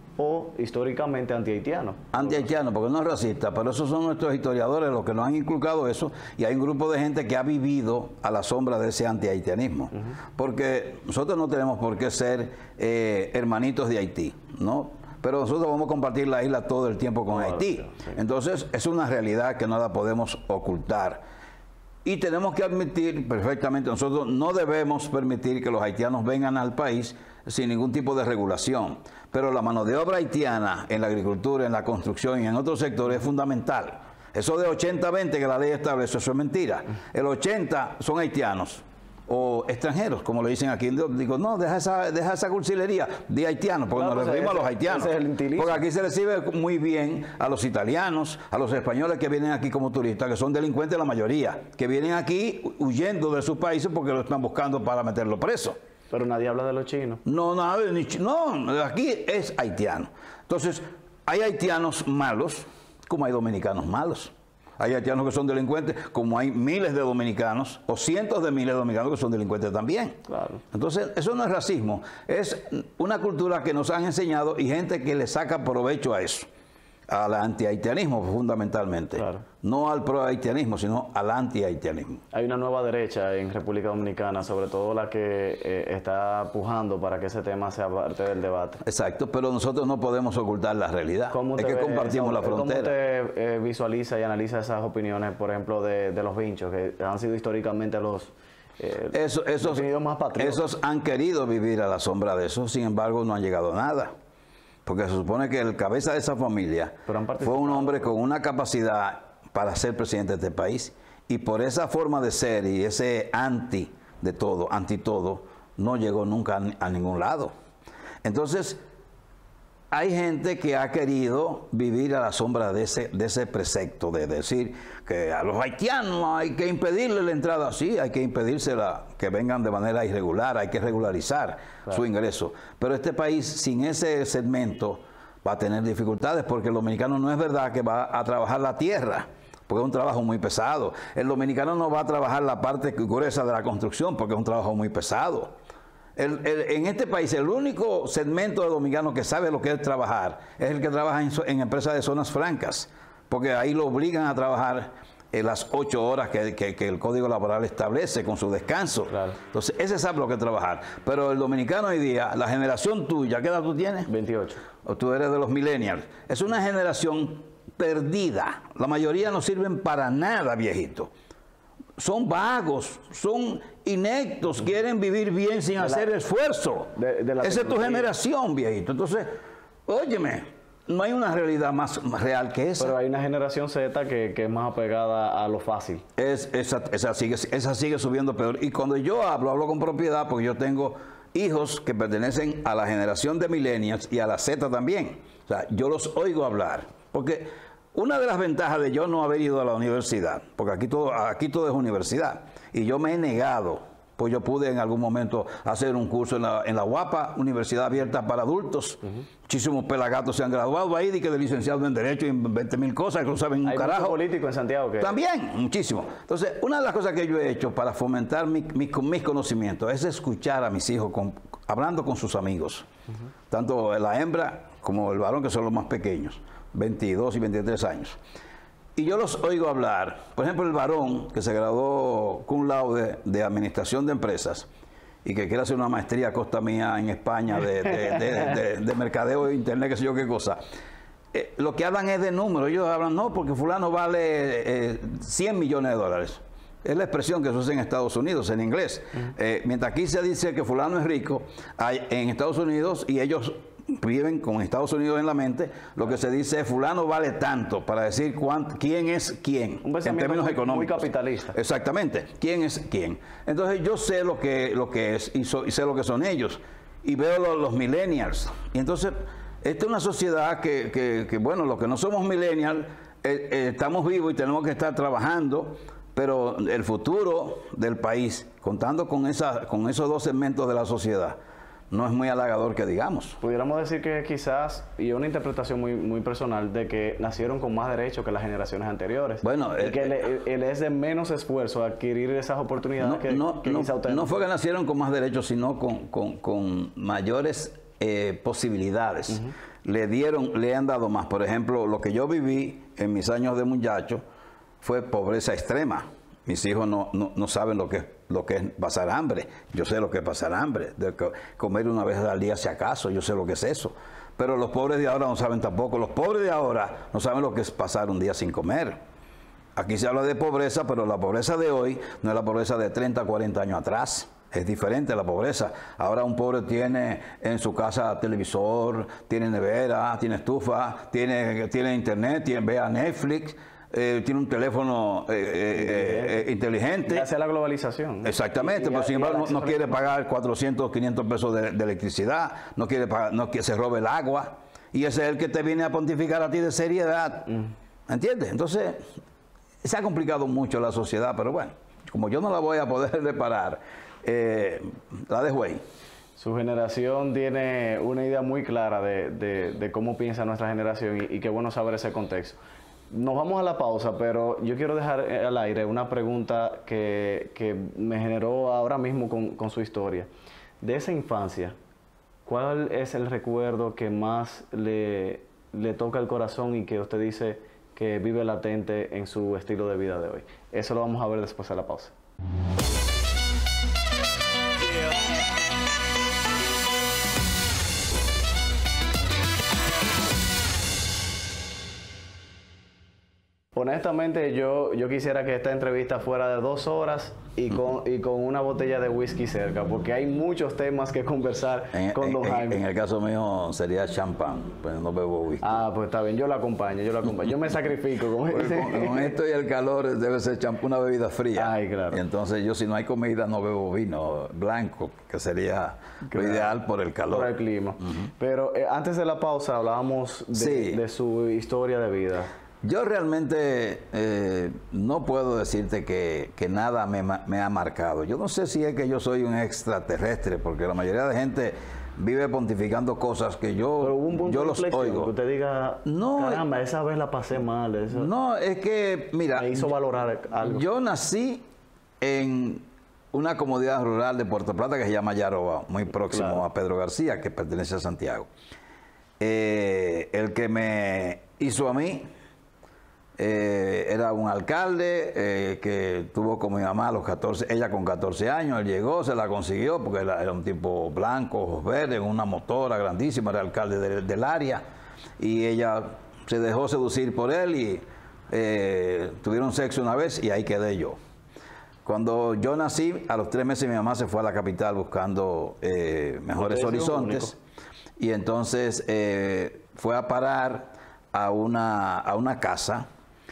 o históricamente anti-haitiano. Anti-haitiano, porque no es racista, pero esos son nuestros historiadores los que nos han inculcado eso, y hay un grupo de gente que ha vivido a la sombra de ese anti-haitianismo. Uh-huh. Porque nosotros no tenemos por qué ser eh, hermanitos de Haití, ¿no? Pero nosotros vamos a compartir la isla todo el tiempo con claro, Haití. Sí. Entonces, es una realidad que no la podemos ocultar. Y tenemos que admitir perfectamente, nosotros no debemos permitir que los haitianos vengan al país sin ningún tipo de regulación. Pero la mano de obra haitiana en la agricultura, en la construcción y en otros sectores es fundamental. Eso de ochenta veinte que la ley establece, eso es mentira. El ochenta son haitianos o extranjeros, como le dicen aquí. Digo, no, deja esa, deja esa cursilería de haitianos, porque no, nos referimos ese, a los haitianos. Es porque aquí se recibe muy bien a los italianos, a los españoles que vienen aquí como turistas, que son delincuentes la mayoría, que vienen aquí huyendo de sus países porque lo están buscando para meterlo preso. Pero nadie habla de los chinos. No, no, no, aquí es haitiano. Entonces, hay haitianos malos, como hay dominicanos malos. Hay haitianos que son delincuentes, como hay miles de dominicanos, o cientos de miles de dominicanos que son delincuentes también. Claro. Entonces, eso no es racismo, es una cultura que nos han enseñado y gente que le saca provecho a eso, al anti-haitianismo fundamentalmente. Claro. No al pro-haitianismo, sino al anti-haitianismo. Hay una nueva derecha en República Dominicana, sobre todo la que eh, está pujando para que ese tema sea parte del debate. Exacto, pero nosotros no podemos ocultar la realidad. Es que compartimos la frontera. ¿Cómo usted eh, visualiza y analiza esas opiniones, por ejemplo, de, de los vinchos, que han sido históricamente los eh, eso, esos, más patriotas? Esos han querido vivir a la sombra de eso, sin embargo no han llegado a nada. Porque se supone que el cabeza de esa familia fue un hombre con una capacidad para ser presidente de este país. Y por esa forma de ser y ese anti de todo, anti todo, no llegó nunca a ningún lado. Entonces, hay gente que ha querido vivir a la sombra de ese, de ese precepto, de decir que a los haitianos hay que impedirle la entrada. Sí, hay que impedírsela, que vengan de manera irregular, hay que regularizar claro. su ingreso. Pero este país, sin ese segmento, va a tener dificultades, porque el dominicano no es verdad que va a trabajar la tierra, porque es un trabajo muy pesado. El dominicano no va a trabajar la parte gruesa de la construcción, porque es un trabajo muy pesado. El, el, en este país, el único segmento de dominicanos que sabe lo que es trabajar es el que trabaja en, en empresas de zonas francas, porque ahí lo obligan a trabajar eh, las ocho horas que, que, que el Código Laboral establece con su descanso. Claro. Entonces, ese sabe lo que es trabajar. Pero el dominicano hoy día, la generación tuya, ¿qué edad tú tienes? veintiocho. O tú eres de los millennials. Es una generación perdida. La mayoría no sirven para nada, viejito. Son vagos, son ineptos, quieren vivir bien sin hacer esfuerzo. De, de Esa es tu generación, viejito. Entonces, óyeme, no hay una realidad más, más real que esa. Pero hay una generación Z que, que es más apegada a lo fácil. Es, esa, esa, sigue, esa sigue subiendo peor. Y cuando yo hablo, hablo con propiedad porque yo tengo hijos que pertenecen a la generación de millennials y a la Z también. O sea, yo los oigo hablar. Porque una de las ventajas de yo no haber ido a la universidad, porque aquí todo, aquí todo es universidad, y yo me he negado. Pues yo pude en algún momento hacer un curso en la, en la U A P A, Universidad Abierta para Adultos. Uh-huh. Muchísimos pelagatos se han graduado ahí, de que de licenciado en Derecho y en veinte mil cosas, que no saben un ¿Hay carajo. mucho político en Santiago? ¿Qué? También, muchísimo. Entonces, una de las cosas que yo he hecho para fomentar mi, mi, mis conocimientos es escuchar a mis hijos con, hablando con sus amigos. Uh-huh. Tanto la hembra como el varón, que son los más pequeños, veintidós y veintitrés años. Y yo los oigo hablar, por ejemplo, el varón que se graduó cum laude de Administración de Empresas y que quiere hacer una maestría a costa mía en España de, de, de, de, de mercadeo de internet, qué sé yo qué cosa. Eh, lo que hablan es de números. Ellos hablan, no, porque fulano vale eh, cien millones de dólares. Es la expresión que se usa en Estados Unidos, en inglés. Uh-huh. eh, mientras aquí se dice que fulano es rico, hay, en Estados Unidos, y ellos viven con Estados Unidos en la mente, lo que se dice es fulano vale tanto, para decir cuánto, quién es quién, un en términos muy, económicos. Muy capitalista. Exactamente, quién es quién. Entonces yo sé lo que, lo que es y, so, y sé lo que son ellos, y veo lo, los millennials. Y entonces, esta es una sociedad que, que, que bueno, los que no somos millennials, eh, eh, estamos vivos y tenemos que estar trabajando, pero el futuro del país, contando con, esa, con esos dos segmentos de la sociedad, no es muy halagador que digamos. Pudiéramos decir que quizás, y una interpretación muy, muy personal, de que nacieron con más derechos que las generaciones anteriores. Bueno, y eh, que le, le es de menos esfuerzo adquirir esas oportunidades no, que, no, que no, quizá ustedes. No fue que nacieron con más derechos, sino con, con, con mayores eh, posibilidades. Uh-huh. Le dieron, le han dado más. Por ejemplo, lo que yo viví en mis años de muchacho fue pobreza extrema. Mis hijos no, no, no saben lo que es lo que es pasar hambre. Yo sé lo que es pasar hambre, de comer una vez al día si acaso, yo sé lo que es eso. Pero los pobres de ahora no saben tampoco. Los pobres de ahora no saben lo que es pasar un día sin comer. Aquí se habla de pobreza, pero la pobreza de hoy no es la pobreza de treinta, cuarenta años atrás. Es diferente la pobreza. Ahora un pobre tiene en su casa televisor, tiene nevera, tiene estufa, tiene, tiene internet, tiene, ve a Netflix. Eh, tiene un teléfono eh, eh, eh, inteligente. Gracias a la globalización. Exactamente, y, y pero sin embargo no, no quiere pagar cuatrocientos, quinientos pesos de, de electricidad, no quiere pagar, no quiere, se robe el agua, y ese es el que te viene a pontificar a ti de seriedad. Mm. ¿Entiendes? Entonces, se ha complicado mucho la sociedad, pero bueno, como yo no la voy a poder reparar, eh, la dejo ahí. Su generación tiene una idea muy clara de, de, de cómo piensa nuestra generación, y, y qué bueno saber ese contexto. Nos vamos a la pausa, pero yo quiero dejar al aire una pregunta que, que me generó ahora mismo con, con su historia. De esa infancia, ¿cuál es el recuerdo que más le, le toca el corazón y que usted dice que vive latente en su estilo de vida de hoy? Eso lo vamos a ver después de la pausa. Honestamente, yo, yo quisiera que esta entrevista fuera de dos horas y con, y con una botella de whisky cerca, porque hay muchos temas que conversar en, con en, don Jaime. En el caso mío sería champán, pues no bebo whisky. Ah, pues está bien, yo lo acompaño, yo lo acompaño. Yo me sacrifico. Como pues con, con esto y el calor debe ser champán, una bebida fría. Ay, claro. Y entonces yo, si no hay comida, no bebo vino blanco, que sería claro, lo ideal por el calor. Por el clima. Uh-huh. Pero eh, antes de la pausa hablábamos de, sí. de su historia de vida. Yo realmente eh, no puedo decirte que, que nada me, me ha marcado. Yo no sé si es que yo soy un extraterrestre, porque la mayoría de gente vive pontificando cosas que yo, Pero hubo un punto yo de los oigo. Que usted diga, no, caramba, esa vez la pasé mal. Eso no, es que, mira, me hizo valorar algo. Yo nací en una comunidad rural de Puerto Plata que se llama Yaroba, muy próximo claro. a Pedro García, que pertenece a Santiago. Eh, el que me hizo a mí Eh, era un alcalde eh, que tuvo con mi mamá a los catorce, ella con catorce años, él llegó, se la consiguió porque era, era un tipo blanco, ojos verdes, una motora grandísima, era alcalde de, del área, y ella se dejó seducir por él y eh, tuvieron sexo una vez y ahí quedé yo. Cuando yo nací, a los tres meses mi mamá se fue a la capital buscando eh, mejores horizontes y entonces eh, fue a parar a una, a una casa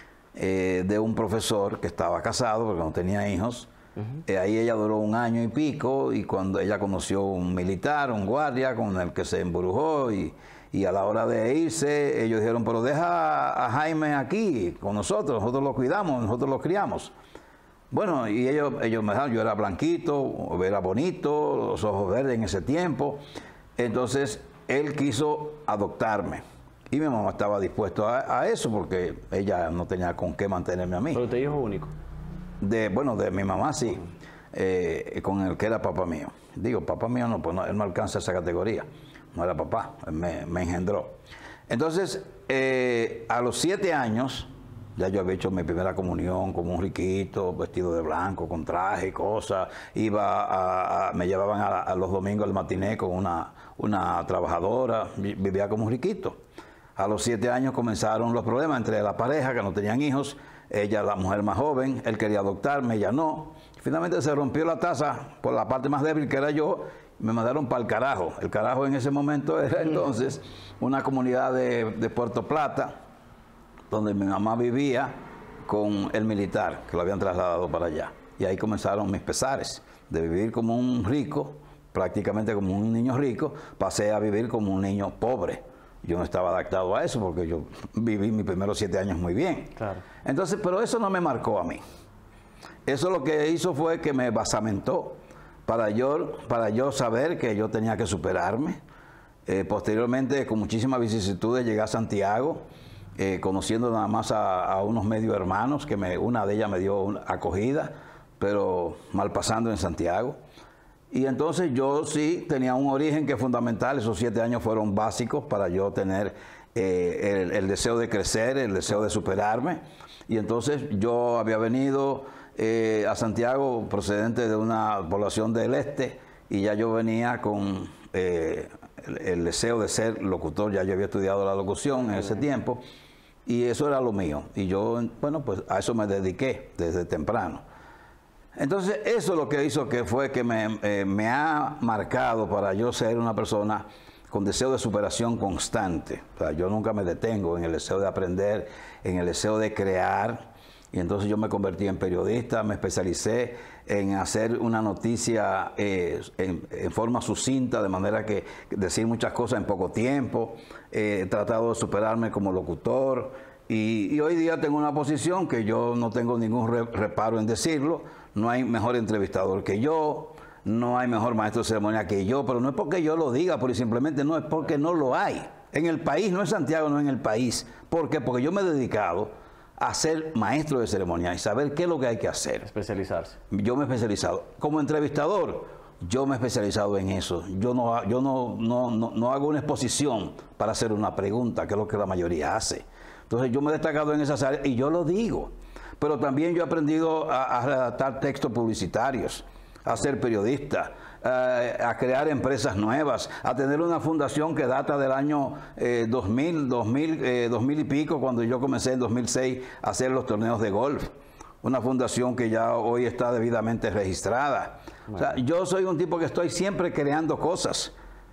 eh, de un profesor que estaba casado porque no tenía hijos. Uh-huh. eh, ahí ella duró un año y pico, y cuando ella conoció un militar, un guardia con el que se embrujó, y, y a la hora de irse ellos dijeron, pero deja a Jaime aquí con nosotros, nosotros lo cuidamos, nosotros lo criamos. Bueno, y ellos, ellos me dejaron, yo era blanquito, era bonito, los ojos verdes en ese tiempo. Entonces él quiso adoptarme y mi mamá estaba dispuesto a, a eso porque ella no tenía con qué mantenerme a mí. ¿Pero usted hijo único? De, bueno, de mi mamá sí, eh, con el que era papá mío. Digo, papá mío no, pues no, él no alcanza esa categoría, no era papá, él me, me engendró. Entonces, eh, a los siete años, ya yo había hecho mi primera comunión como un riquito, vestido de blanco, con traje y cosas. Iba a, a, me llevaban a, a los domingos al matiné con una, una trabajadora, vivía como un riquito. A los siete años comenzaron los problemas entre la pareja, que no tenían hijos. Ella, la mujer más joven, él quería adoptarme, ella no. Finalmente se rompió la taza por la parte más débil, que era yo. Me mandaron para el carajo. El carajo en ese momento era entonces una comunidad de, de Puerto Plata, donde mi mamá vivía con el militar, que lo habían trasladado para allá. Y ahí comenzaron mis pesares, de vivir como un rico, prácticamente como un niño rico, pasé a vivir como un niño pobre. Yo no estaba adaptado a eso porque yo viví mis primeros siete años muy bien. Claro. Entonces, pero eso no me marcó a mí. Eso lo que hizo fue que me basamentó para yo, para yo saber que yo tenía que superarme. Eh, posteriormente, con muchísimas vicisitudes, llegué a Santiago, eh, conociendo nada más a, a unos medio hermanos, que me, una de ellas me dio una acogida, pero mal pasando en Santiago. Y entonces yo sí tenía un origen que es fundamental, esos siete años fueron básicos para yo tener eh, el, el deseo de crecer, el deseo de superarme. Y entonces yo había venido eh, a Santiago procedente de una población del este, y ya yo venía con eh, el, el deseo de ser locutor, ya yo había estudiado la locución en ese tiempo, y eso era lo mío. Y yo, bueno, pues a eso me dediqué desde temprano. Entonces, eso es lo que hizo que fue que me, eh, me ha marcado para yo ser una persona con deseo de superación constante. O sea, yo nunca me detengo en el deseo de aprender, en el deseo de crear. Y entonces yo me convertí en periodista, me especialicé en hacer una noticia eh, en, en forma sucinta, de manera que decir muchas cosas en poco tiempo. Eh, he tratado de superarme como locutor. Y, y hoy día tengo una posición que yo no tengo ningún re, reparo en decirlo. No hay mejor entrevistador que yo, no hay mejor maestro de ceremonia que yo, pero no es porque yo lo diga, porque simplemente no, es porque no lo hay. En el país, no en Santiago, no en el país. ¿Por qué? Porque yo me he dedicado a ser maestro de ceremonia y saber qué es lo que hay que hacer. Especializarse. Yo me he especializado. Como entrevistador, yo me he especializado en eso. Yo no, yo no, no, no, no hago una exposición para hacer una pregunta, que es lo que la mayoría hace. Entonces yo me he destacado en esas áreas y yo lo digo. Pero también yo he aprendido a, a redactar textos publicitarios, a ser periodista, a, a crear empresas nuevas, a tener una fundación que data del año eh, dos mil, dos mil, eh, dos mil y pico, cuando yo comencé en dos mil seis a hacer los torneos de golf. Una fundación que ya hoy está debidamente registrada. Bueno. O sea, yo soy un tipo que estoy siempre creando cosas.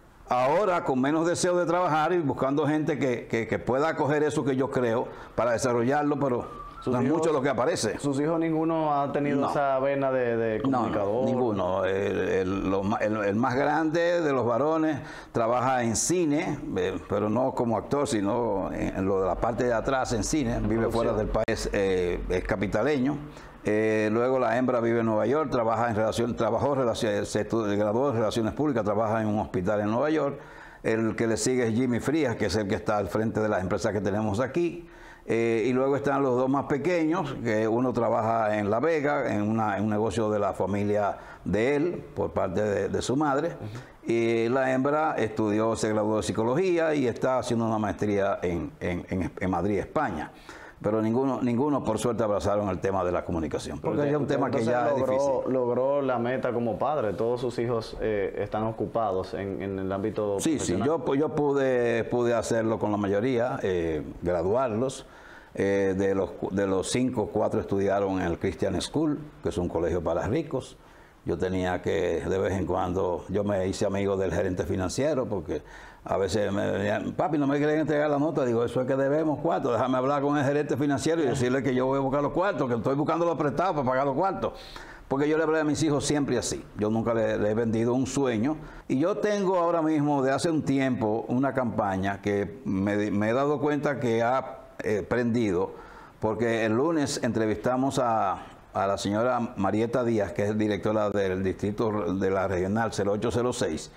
Ahora con menos deseo de trabajar y buscando gente que, que, que pueda acoger eso que yo creo para desarrollarlo, pero no es mucho lo que aparece. ¿Sus hijos ninguno ha tenido no. esa vena de, de comunicador? No, no, ninguno. El, el, lo, el, el más grande de los varones trabaja en cine, eh, pero no como actor, sino en, en lo de la parte de atrás en cine. En vive fuera del país, eh, es capitaleño. Eh, luego la hembra vive en Nueva York, trabaja en relación, trabajó, relación, se graduó en Relaciones Públicas, trabaja en un hospital en Nueva York. El que le sigue es Jimmy Frías, que es el que está al frente de las empresas que tenemos aquí. Eh, y luego están los dos más pequeños, que uno trabaja en La Vega, en, una, en un negocio de la familia de él, por parte de, de su madre. Uh-huh. Y la hembra estudió, se graduó de psicología y está haciendo una maestría en, en, en, en Madrid, España. Pero ninguno, ninguno por suerte abrazaron el tema de la comunicación, porque es un tema que ya logró, es difícil. Logró la meta como padre, todos sus hijos eh, están ocupados en, en el ámbito Sí, sí, yo, yo pude, pude hacerlo con la mayoría, eh, graduarlos. Eh, de, los, de los cinco, cuatro estudiaron en el Christian School, que es un colegio para ricos. Yo tenía que, de vez en cuando, yo me hice amigo del gerente financiero porque a veces me venían, papi, no me quieren entregar la nota. Digo, eso es que debemos cuartos, déjame hablar con el gerente financiero y decirle que yo voy a buscar los cuartos, que estoy buscando los prestados para pagar los cuartos. Porque yo le hablé a mis hijos siempre así. Yo nunca le, le he vendido un sueño. Y yo tengo ahora mismo, de hace un tiempo, una campaña que me, me he dado cuenta que ha eh, prendido, porque el lunes entrevistamos a, a la señora Marieta Díaz, que es directora del distrito de la regional cero ocho cero seis,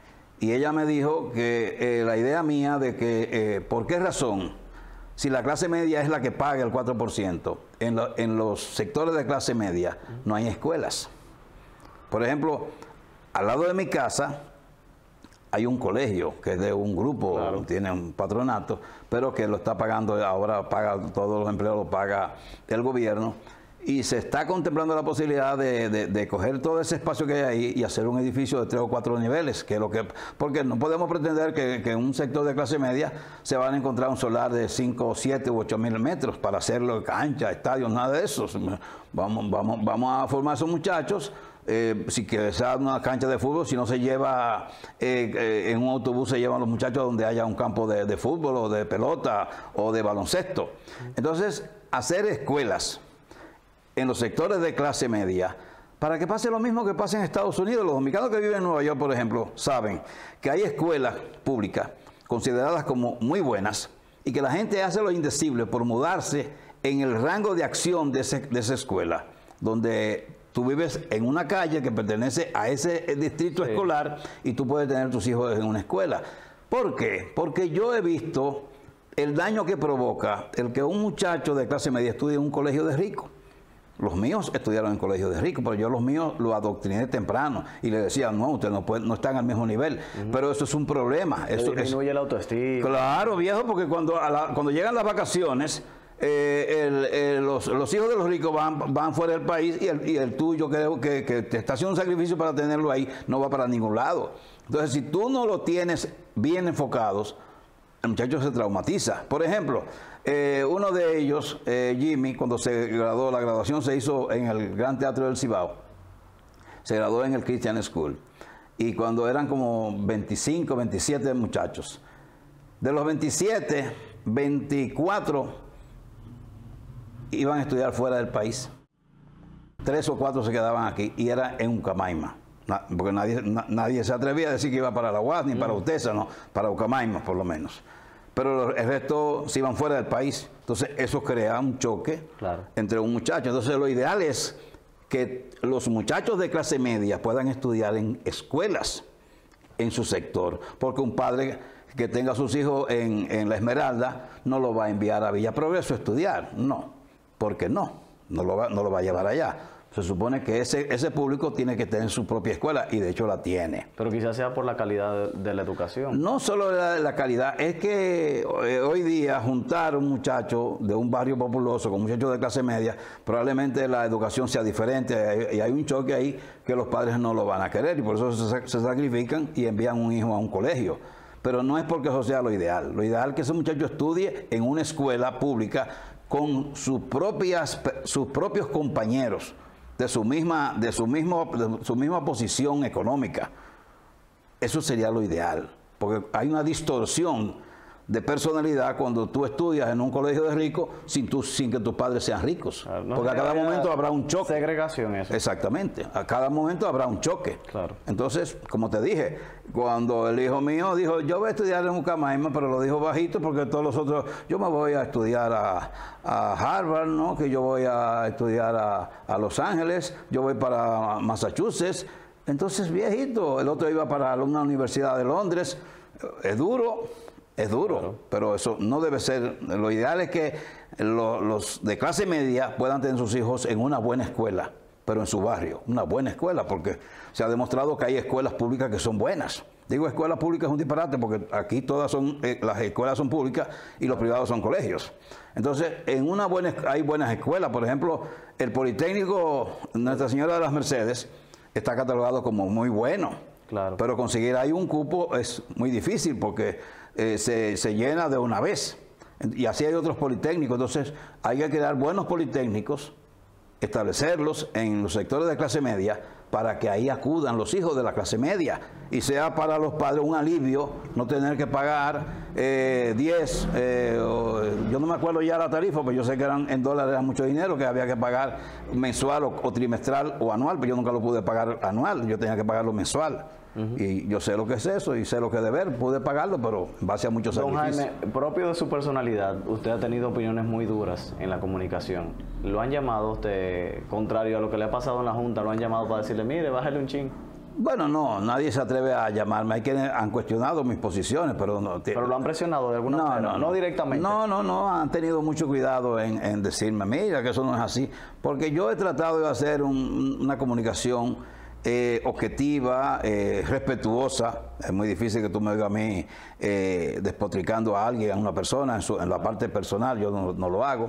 y ella me dijo que eh, la idea mía de que, eh, ¿por qué razón? Si la clase media es la que paga el cuatro por ciento, en, lo, en los sectores de clase media no hay escuelas. Por ejemplo, al lado de mi casa hay un colegio que es de un grupo, claro, tiene un patronato, pero que lo está pagando, ahora paga todos los empleos, lo paga el gobierno. Y se está contemplando la posibilidad de, de, de coger todo ese espacio que hay ahí y hacer un edificio de tres o cuatro niveles, que es lo que, porque no podemos pretender que, que en un sector de clase media se van a encontrar un solar de cinco, siete u ocho mil metros para hacerlo cancha, estadios, nada de eso. Vamos, vamos, vamos a formar a esos muchachos. Eh, si que sea una cancha de fútbol, si no se lleva eh, eh, en un autobús, se llevan los muchachos donde haya un campo de, de fútbol o de pelota o de baloncesto. Entonces, hacer escuelas en los sectores de clase media, para que pase lo mismo que pasa en Estados Unidos. Los dominicanos que viven en Nueva York, por ejemplo, saben que hay escuelas públicas consideradas como muy buenas y que la gente hace lo indecible por mudarse en el rango de acción de, ese, de esa escuela, donde tú vives en una calle que pertenece a ese distrito sí. escolar y tú puedes tener tus hijos en una escuela. ¿Por qué? Porque yo he visto el daño que provoca el que un muchacho de clase media estudie en un colegio de ricos. Los míos estudiaron en colegios de ricos, pero yo los míos los adoctriné temprano y les decía, no, ustedes no, pueden, no están al mismo nivel. Uh-huh. Pero eso es un problema. Eso disminuye es, la autoestima. Claro, viejo, porque cuando, a la, cuando llegan las vacaciones, eh, el, el, los, los hijos de los ricos van, van fuera del país y el, y el tuyo, creo que, que te está haciendo un sacrificio para tenerlo ahí, no va para ningún lado. Entonces, si tú no lo tienes bien enfocados, el muchacho se traumatiza. Por ejemplo, eh, uno de ellos, eh, Jimmy, cuando se graduó, la graduación se hizo en el Gran Teatro del Cibao, se graduó en el Christian School, y cuando eran como veinticinco, veintisiete muchachos, de los veintisiete, veinticuatro iban a estudiar fuera del país, tres o cuatro se quedaban aquí, y era en Ucamaima. Porque nadie, na, nadie se atrevía a decir que iba para la U A S ni mm. para UTESA, no, para Ucamaima por lo menos. Pero el resto se iban fuera del país. Entonces eso crea un choque claro. entre un muchacho. Entonces lo ideal es que los muchachos de clase media puedan estudiar en escuelas en su sector. Porque un padre que tenga a sus hijos en, en La Esmeralda no lo va a enviar a Villa Progreso a estudiar. No, porque no, no lo va, no lo va a llevar allá. Se supone que ese, ese público tiene que tener su propia escuela y de hecho la tiene. Pero quizás sea por la calidad de, de la educación. No solo la, la calidad, es que eh, hoy día juntar a un muchacho de un barrio populoso con un muchacho de clase media, probablemente la educación sea diferente y hay un choque ahí que los padres no lo van a querer y por eso se, se sacrifican y envían un hijo a un colegio. Pero no es porque eso sea lo ideal. Lo ideal es que ese muchacho estudie en una escuela pública con sus, propias, sus propios compañeros. De su misma, de su mismo, de su misma posición económica. Eso sería lo ideal, porque hay una distorsión de personalidad cuando tú estudias en un colegio de ricos sin, tu, sin que tus padres sean ricos. Claro, no, porque a cada momento habrá un choque. Segregación eso. Exactamente, a cada momento habrá un choque. Claro. Entonces, como te dije, cuando el hijo mío dijo, yo voy a estudiar en Ucamaima, pero lo dijo bajito porque todos los otros, yo me voy a estudiar a, a Harvard, ¿no? Que yo voy a estudiar a, a Los Ángeles, yo voy para Massachusetts. Entonces, viejito, el otro iba para una universidad de Londres. Es duro. Es duro, claro. Pero eso no debe ser. Lo ideal es que lo, los de clase media puedan tener sus hijos en una buena escuela, pero en su barrio, una buena escuela, porque se ha demostrado que hay escuelas públicas que son buenas. Digo escuelas públicas es un disparate, porque aquí todas son, eh, las escuelas son públicas y los privados son colegios. Entonces, en una buena, hay buenas escuelas. Por ejemplo, el Politécnico Nuestra Señora de las Mercedes está catalogado como muy bueno. Claro. Pero conseguir ahí un cupo es muy difícil porque eh, se, se llena de una vez. Y así hay otros politécnicos. Entonces hay que crear buenos politécnicos, establecerlos en los sectores de clase media para que ahí acudan los hijos de la clase media y sea para los padres un alivio no tener que pagar eh, diez, eh, o, yo no me acuerdo ya la tarifa, pero yo sé que eran en dólares era mucho dinero que había que pagar mensual o, o trimestral o anual, pero yo nunca lo pude pagar anual, yo tenía que pagarlo mensual. Uh-huh. Y yo sé lo que es eso y sé lo que es deber, pude pagarlo, pero en base a muchos sacrificios. Don Jaime, propio de su personalidad, usted ha tenido opiniones muy duras en la comunicación. ¿Lo han llamado usted, contrario a lo que le ha pasado en la Junta, lo han llamado para decirle, mire, bájale un chin? Bueno, no, nadie se atreve a llamarme. Hay quienes han cuestionado mis posiciones, pero no. ¿Pero lo han presionado de alguna no, manera? No, no, no directamente. No, no, no, han tenido mucho cuidado en, en decirme, mira, que eso no es así. Porque yo he tratado de hacer un, una comunicación eh, objetiva, eh, respetuosa. Es muy difícil que tú me oigas a mí eh, despotricando a alguien, a una persona, en, su, en la parte personal, yo no, no lo hago.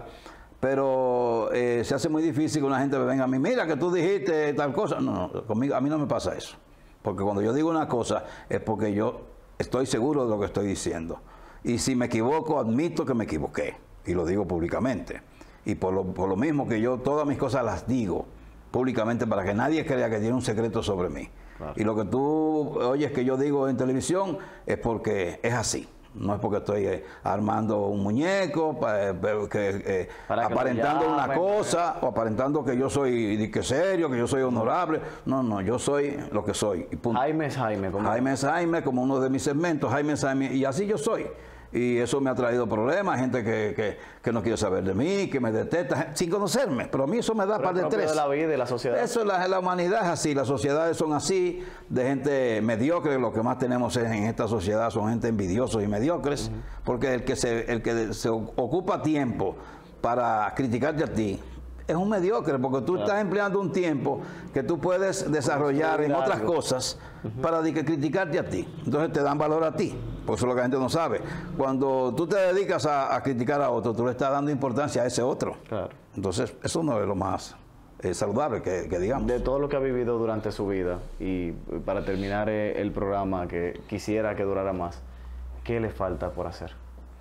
Pero eh, se hace muy difícil que una gente me venga a mí, mira que tú dijiste tal cosa. No, no, conmigo, a mí no me pasa eso. Porque cuando yo digo una cosa es porque yo estoy seguro de lo que estoy diciendo. Y si me equivoco, admito que me equivoqué. Y lo digo públicamente. Y por lo, por lo mismo que yo todas mis cosas las digo públicamente para que nadie crea que tiene un secreto sobre mí. Claro. Y lo que tú oyes que yo digo en televisión es porque es así. No es porque estoy eh, armando un muñeco, pa, pa, que, eh, aparentando que una cosa, o aparentando que yo soy que serio, que yo soy honorable. No, no, yo soy lo que soy. Y punto. Jaime es Jaime. ¿Cómo? Jaime es Jaime, como uno de mis segmentos. Jaime es Jaime, y así yo soy. Y eso me ha traído problemas, gente que, que, que no quiere saber de mí, que me detesta, sin conocerme. Pero a mí eso me da par de tres. De la vida y de la sociedad. Eso, la, la humanidad es así, las sociedades son así, de gente mediocre. Lo que más tenemos es, en esta sociedad son gente envidiosos y mediocres, uh-huh. porque el que, se, el que se ocupa tiempo para criticarte a ti, es un mediocre, porque tú claro. estás empleando un tiempo que tú puedes desarrollar en otras cosas uh-huh. para de que criticarte a ti. Entonces te dan valor a ti, porque eso es lo que la gente no sabe. Cuando tú te dedicas a, a criticar a otro, tú le estás dando importancia a ese otro. Claro. Entonces eso no es lo más eh, saludable que, que digamos. De todo lo que ha vivido durante su vida, y para terminar eh, el programa, que quisiera que durara más, ¿qué le falta por hacer?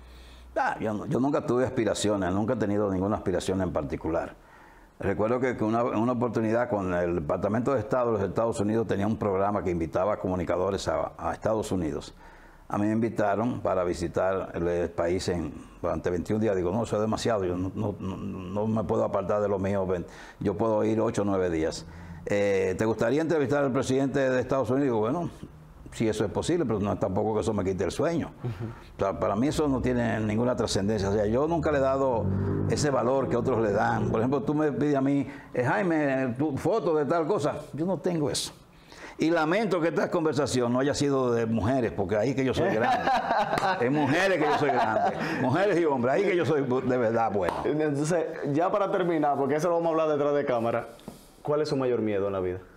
Ah, yo, yo nunca tuve aspiraciones, nunca he tenido ninguna aspiración en particular. Recuerdo que una, una oportunidad con el Departamento de Estado de los Estados Unidos tenía un programa que invitaba a comunicadores a, a Estados Unidos. A mí me invitaron para visitar el país en, durante veintiún días. Digo, no, eso es demasiado, yo no, no, no me puedo apartar de lo mío, yo puedo ir ocho o nueve días. Eh, ¿Te gustaría entrevistar al presidente de Estados Unidos? Digo, bueno, si eso es posible, pero no es tampoco que eso me quite el sueño. Uh-huh. O sea, para mí eso no tiene ninguna trascendencia. O sea, yo nunca le he dado ese valor que otros le dan. Por ejemplo, tú me pides a mí, eh, Jaime, tu foto de tal cosa. Yo no tengo eso. Y lamento que esta conversación no haya sido de mujeres, porque ahí que yo soy grande. Es mujeres que yo soy grande. Mujeres y hombres, ahí que yo soy de verdad bueno. Entonces, ya para terminar, porque eso lo vamos a hablar detrás de cámara, ¿cuál es su mayor miedo en la vida?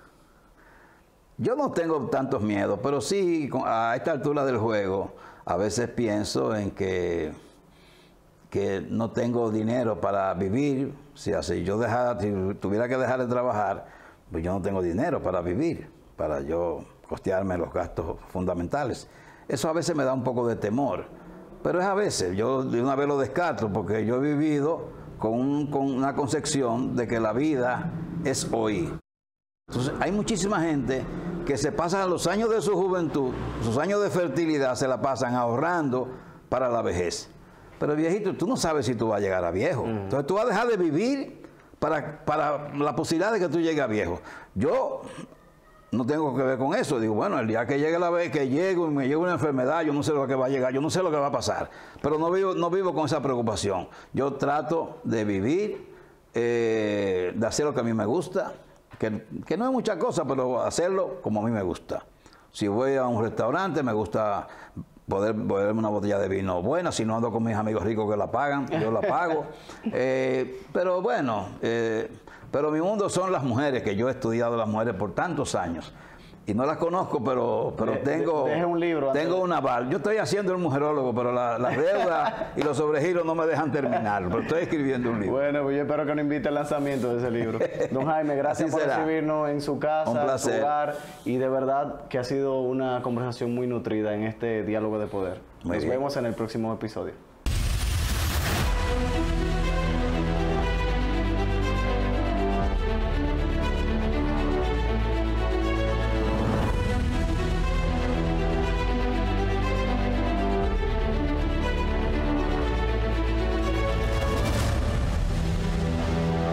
Yo no tengo tantos miedos, pero sí, a esta altura del juego, a veces pienso en que, que no tengo dinero para vivir. Si así yo dejara, si tuviera que dejar de trabajar, pues yo no tengo dinero para vivir, para yo costearme los gastos fundamentales. Eso a veces me da un poco de temor, pero es a veces, yo de una vez lo descarto, porque yo he vivido con, un, con una concepción de que la vida es hoy. Entonces, hay muchísima gente que se pasan los años de su juventud, sus años de fertilidad, se la pasan ahorrando para la vejez. Pero viejito, tú no sabes si tú vas a llegar a viejo. Mm. Entonces tú vas a dejar de vivir para, para la posibilidad de que tú llegues a viejo. Yo no tengo que ver con eso. Digo, bueno, el día que llegue la vez que llego y me llegue una enfermedad, yo no sé lo que va a llegar, yo no sé lo que va a pasar. Pero no vivo, no vivo con esa preocupación. Yo trato de vivir, eh, de hacer lo que a mí me gusta. Que, que no es mucha cosa, pero hacerlo como a mí me gusta. Si voy a un restaurante, me gusta poder beberme una botella de vino buena. Si no ando con mis amigos ricos que la pagan, yo la pago. Eh, pero bueno, eh, pero mi mundo son las mujeres, que yo he estudiado las mujeres por tantos años. Y no las conozco, pero, pero tengo, Deje un libro tengo un aval. Yo estoy haciendo el mujerólogo, pero las la deudas y los sobregiros no me dejan terminar. Pero estoy escribiendo un libro. Bueno, pues yo espero que nos invite al lanzamiento de ese libro. Don Jaime, gracias por recibirnos en su casa, en su hogar. Y de verdad que ha sido una conversación muy nutrida en este diálogo de poder. Muy nos bien. Vemos en el próximo episodio.